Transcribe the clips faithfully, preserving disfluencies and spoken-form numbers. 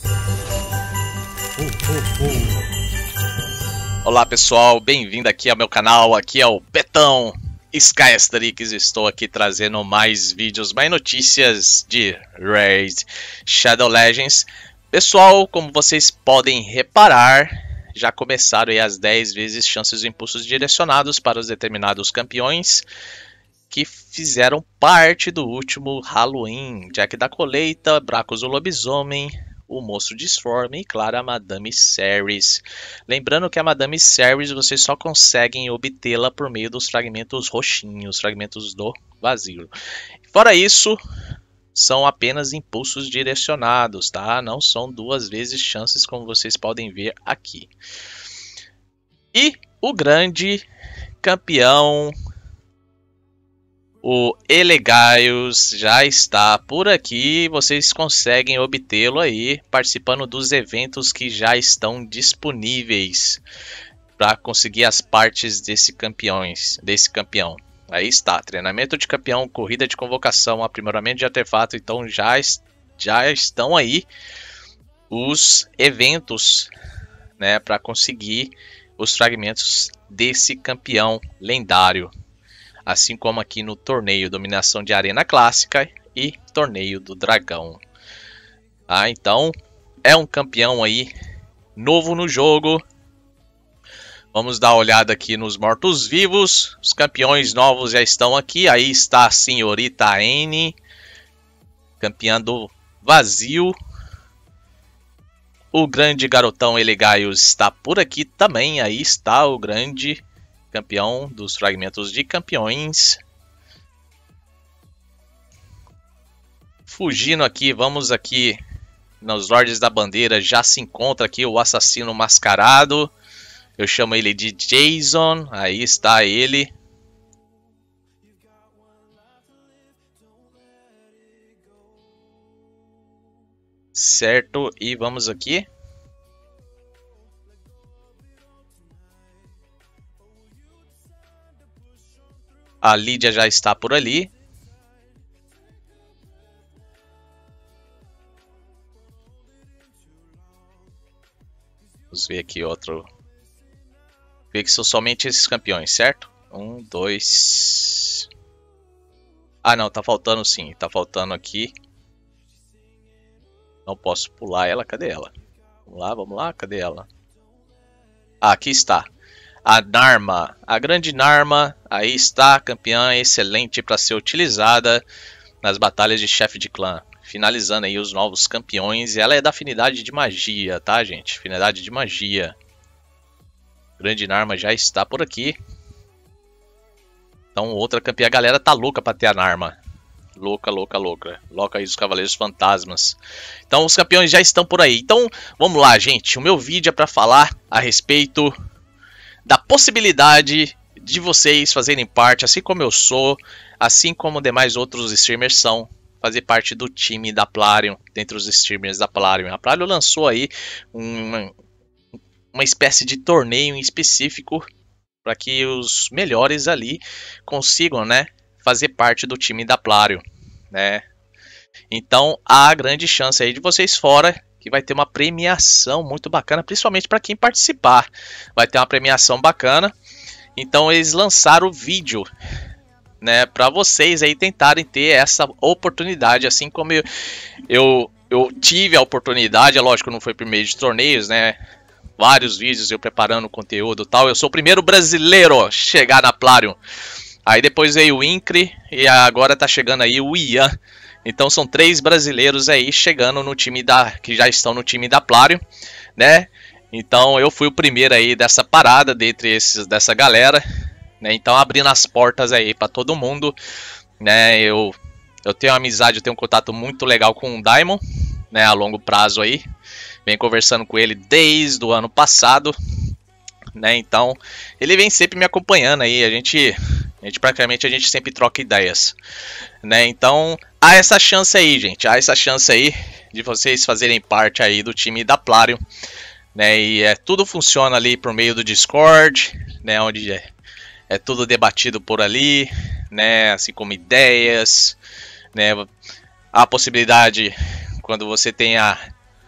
Olá pessoal, bem-vindo aqui ao meu canal, aqui é o Betão Sky Asterix. Estou aqui trazendo mais vídeos, mais notícias de Raid Shadow Legends. Pessoal, como vocês podem reparar, já começaram aí as dez vezes chances de impulsos direcionados para os determinados campeões que fizeram parte do último Halloween. Jack da Colheita, Bracos o Lobisomem, o Monstro Disforme e, claro, a Madame Series. Lembrando que a Madame Series vocês só conseguem obtê-la por meio dos fragmentos roxinhos, fragmentos do vazio. Fora isso, são apenas impulsos direcionados, tá? Não são duas vezes chances, como vocês podem ver aqui. E o grande campeão, o Elegaios, já está por aqui. Vocês conseguem obtê-lo aí participando dos eventos que já estão disponíveis para conseguir as partes desse campeões, desse campeão. Aí está, treinamento de campeão, corrida de convocação, aprimoramento de artefato. Então já, já estão aí os eventos, né, para conseguir os fragmentos desse campeão lendário. Assim como aqui no torneio Dominação de Arena Clássica e Torneio do Dragão. Ah, então é um campeão aí novo no jogo. Vamos dar uma olhada aqui nos mortos-vivos. Os campeões novos já estão aqui. Aí está a Senhorita N, campeã do vazio. O grande garotão Elegaios está por aqui também. Aí está o grande campeão dos fragmentos de campeões. Fugindo aqui, vamos aqui nos Lordes da Bandeira. Já se encontra aqui o assassino mascarado. Eu chamo ele de Jason. Aí está ele. Certo, e vamos aqui. A Lídia já está por ali. Vamos ver aqui outro. Ver que são somente esses campeões, certo? Um, dois. Ah, não, tá faltando sim. Tá faltando aqui. Não posso pular ela. Cadê ela? Vamos lá, vamos lá. Cadê ela? Ah, aqui está. A Narma, a grande Narma, aí está, campeã excelente para ser utilizada nas batalhas de chefe de clã. Finalizando aí os novos campeões. Ela é da afinidade de magia, tá, gente? Afinidade de magia. Grande Narma já está por aqui. Então, outra campeã. A galera tá louca para ter a Narma. Louca, louca, louca. Louca aí dos Cavaleiros Fantasmas. Então, os campeões já estão por aí. Então, vamos lá, gente. O meu vídeo é para falar a respeito da possibilidade de vocês fazerem parte, assim como eu sou, assim como demais outros streamers são, fazer parte do time da Plarium, dentre os streamers da Plarium. A Plarium lançou aí uma, uma espécie de torneio em específico para que os melhores ali consigam, né, fazer parte do time da Plarium, né? Então há grande chance aí de vocês fora, que vai ter uma premiação muito bacana, principalmente para quem participar. Vai ter uma premiação bacana. Então eles lançaram o vídeo, né, para vocês aí tentarem ter essa oportunidade, assim como eu, eu, eu tive a oportunidade. É lógico, não foi por meio de torneios, né? Vários vídeos eu preparando conteúdo e tal. Eu sou o primeiro brasileiro a chegar na Plarium. Aí depois veio o Incri e agora tá chegando aí o Ian. Então são três brasileiros aí chegando no time da, que já estão no time da Plarium, né? Então eu fui o primeiro aí dessa parada, dentre esses dessa galera, né? Então abrindo as portas aí para todo mundo, né? Eu eu tenho uma amizade, eu tenho um contato muito legal com o Daimon, né? A longo prazo aí, venho conversando com ele desde o ano passado, né? Então ele vem sempre me acompanhando aí, a gente A gente praticamente a gente sempre troca ideias, né? Então há essa chance aí, gente. Há essa chance aí de vocês fazerem parte aí do time da Plarium, né? E é, tudo funciona ali por meio do Discord, né? Onde é, é tudo debatido por ali, né? Assim como ideias, né? Há a possibilidade, quando você tem a,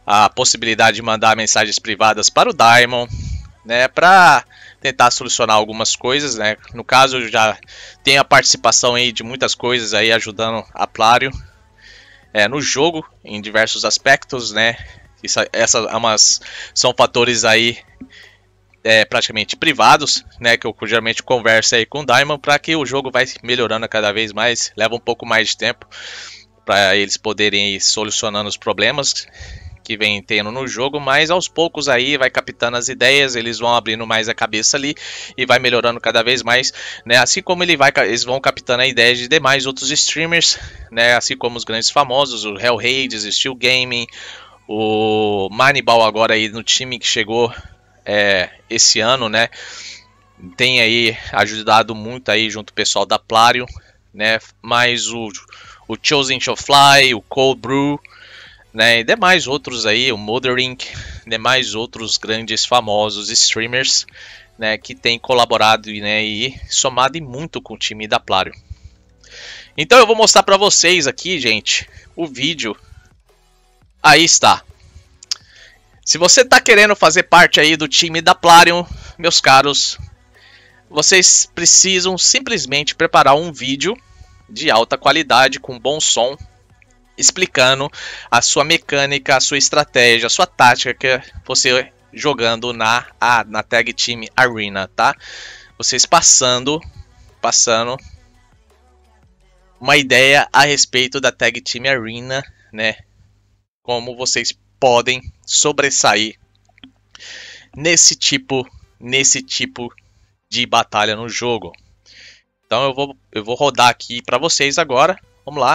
a possibilidade de mandar mensagens privadas para o Daimon, né, para tentar solucionar algumas coisas, né. No caso, eu já tenho a participação aí de muitas coisas aí ajudando a Plarium é, no jogo em diversos aspectos, né. Isso, essas umas, são fatores aí é, praticamente privados, né, que eu geralmente converso aí com o Daimon para que o jogo vai melhorando cada vez mais. Leva um pouco mais de tempo para eles poderem ir solucionando os problemas que vem tendo no jogo, mas aos poucos aí vai captando as ideias, eles vão abrindo mais a cabeça ali e vai melhorando cada vez mais, né? Assim como ele vai, eles vão captando a ideia de demais outros streamers, né? Assim como os grandes famosos, o Hell Hades, Steel Gaming, o Manibal agora aí no time que chegou é, esse ano, né? Tem aí ajudado muito aí junto o pessoal da Plarium, né? Mas o, o Chosen to Fly, o Cold Brew, né, e demais outros aí, o Mothering, demais outros grandes famosos streamers, né, que tem colaborado, né, e somado muito com o time da Plarium. Então eu vou mostrar para vocês aqui, gente, o vídeo. Aí está. Se você está querendo fazer parte aí do time da Plarium, meus caros, vocês precisam simplesmente preparar um vídeo de alta qualidade com bom som, explicando a sua mecânica, a sua estratégia, a sua tática que você jogando na, a, na Tag Team Arena, tá? Vocês passando, passando uma ideia a respeito da Tag Team Arena, né? Como vocês podem sobressair nesse tipo, nesse tipo de batalha no jogo. Então eu vou, eu vou rodar aqui para vocês agora. Vamos lá.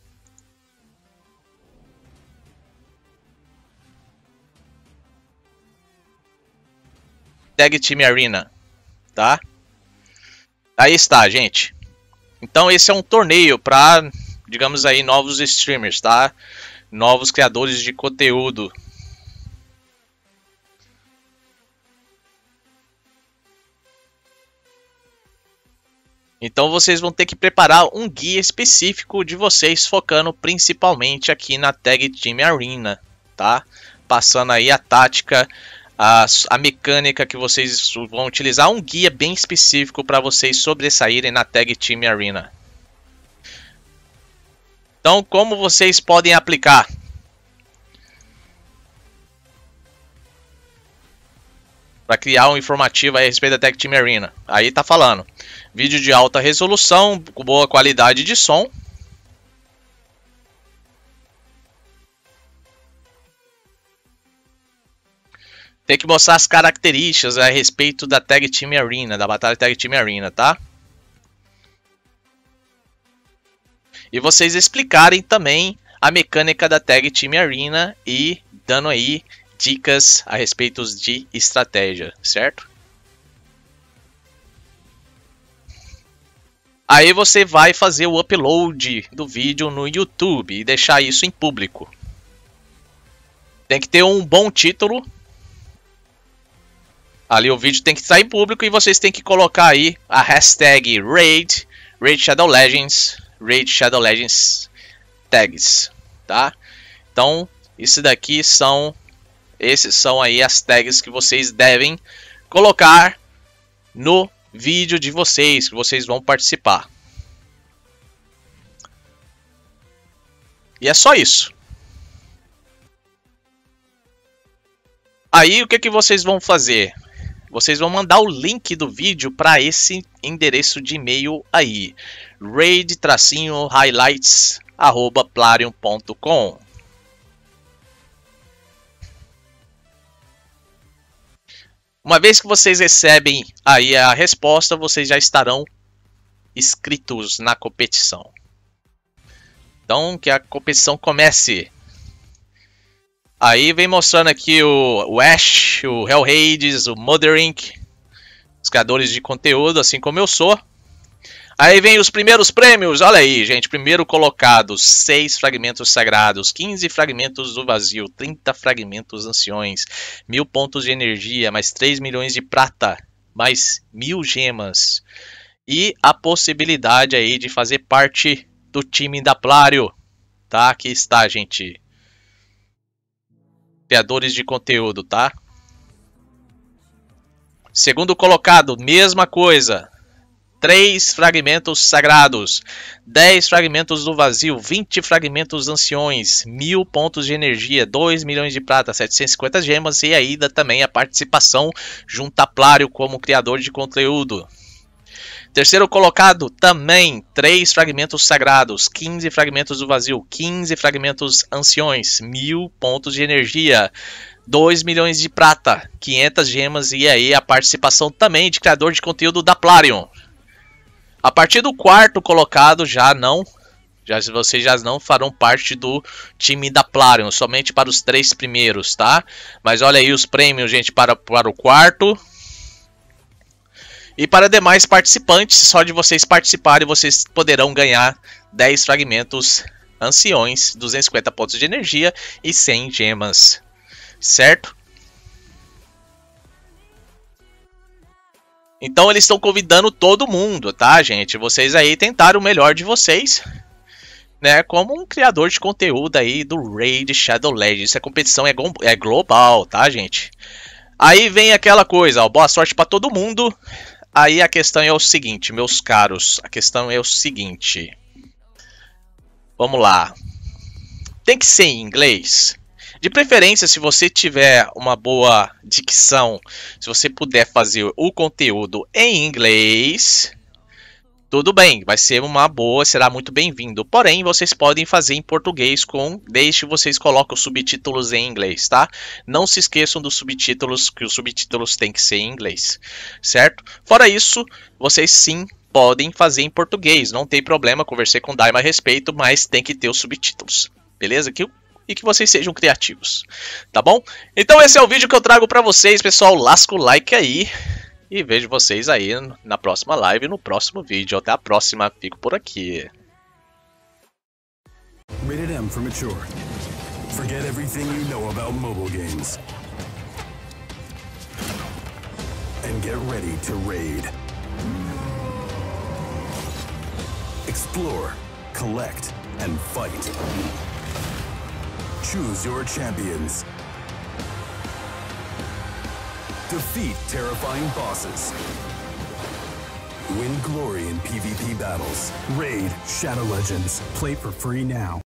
Tag Team Arena, tá? Aí está, gente. Então esse é um torneio para, digamos aí, novos streamers, tá? Novos criadores de conteúdo. Então vocês vão ter que preparar um guia específico de vocês, focando principalmente aqui na Tag Team Arena, tá? Passando aí a tática, A, a mecânica que vocês vão utilizar, um guia bem específico para vocês sobressaírem na Tag Team Arena. Então, como vocês podem aplicar? Para criar um informativo a respeito da Tag Team Arena. Aí tá falando. Vídeo de alta resolução, com boa qualidade de som. Tem que mostrar as características a respeito da Tag Team Arena, da batalha Tag Team Arena, tá? E vocês explicarem também a mecânica da Tag Team Arena e dando aí dicas a respeito de estratégia, certo? Aí você vai fazer o upload do vídeo no YouTube e deixar isso em público. Tem que ter um bom título. Ali o vídeo tem que estar em público e vocês têm que colocar aí a hashtag Raid, Raid Shadow Legends, Raid Shadow Legends tags, tá? Então, isso daqui são, esses são aí as tags que vocês devem colocar no vídeo de vocês, que vocês vão participar. E é só isso. Aí o que que vocês vão fazer? Vocês vão mandar o link do vídeo para esse endereço de e-mail aí, raid highlights arroba plarium ponto com. Uma vez que vocês recebem aí a resposta, vocês já estarão inscritos na competição. Então, que a competição comece. Aí vem mostrando aqui o, o Ash, o Hell Hades, o Mothering, os criadores de conteúdo, assim como eu sou. Aí vem os primeiros prêmios, olha aí, gente. Primeiro colocado, seis fragmentos sagrados, quinze fragmentos do vazio, trinta fragmentos anciões, mil pontos de energia, mais três milhões de prata, mais mil gemas. E a possibilidade aí de fazer parte do time da Plarium, tá? Aqui está, gente. criadores de conteúdo, tá? Segundo colocado, mesma coisa. três fragmentos sagrados, dez fragmentos do vazio, vinte fragmentos anciões, mil pontos de energia, dois milhões de prata, setecentas e cinquenta gemas e ainda também a participação junto a Plário como criador de conteúdo. Terceiro colocado, também três fragmentos sagrados, quinze fragmentos do vazio, quinze fragmentos anciões, mil pontos de energia, dois milhões de prata, quinhentas gemas e aí a participação também de criador de conteúdo da Plarium. A partir do quarto colocado já não, já vocês já não farão parte do time da Plarium, somente para os três primeiros, tá? Mas olha aí os prêmios, gente, para, para o quarto. E para demais participantes, só de vocês participarem, vocês poderão ganhar dez fragmentos anciões, duzentos e cinquenta pontos de energia e cem gemas, certo? Então eles estão convidando todo mundo, tá, gente? Vocês aí tentaram o melhor de vocês, né? Como um criador de conteúdo aí do Raid Shadow Legends. Essa competição é, é global, tá, gente? Aí vem aquela coisa, ó, boa sorte para todo mundo. Aí a questão é o seguinte, meus caros, a questão é o seguinte. Vamos lá. Tem que ser em inglês. De preferência, se você tiver uma boa dicção, se você puder fazer o conteúdo em inglês, tudo bem, vai ser uma boa, será muito bem-vindo. Porém, vocês podem fazer em português, com, desde que vocês coloquem os subtítulos em inglês, tá? Não se esqueçam dos subtítulos, que os subtítulos têm que ser em inglês, certo? Fora isso, vocês sim podem fazer em português, não tem problema, conversei com o Daima a respeito, mas tem que ter os subtítulos, beleza? Que e que vocês sejam criativos, tá bom? Então esse é o vídeo que eu trago pra vocês, pessoal. Lasca o like aí e vejo vocês aí na próxima live, no próximo vídeo. Até a próxima, fico por aqui. Rated M for mature. Forget everything you know about mobile games. And get ready to raid. Explore, collect, and fight. Choose your champions. Defeat terrifying bosses. Win glory in PvP battles. Raid Shadow Legends. Play for free now.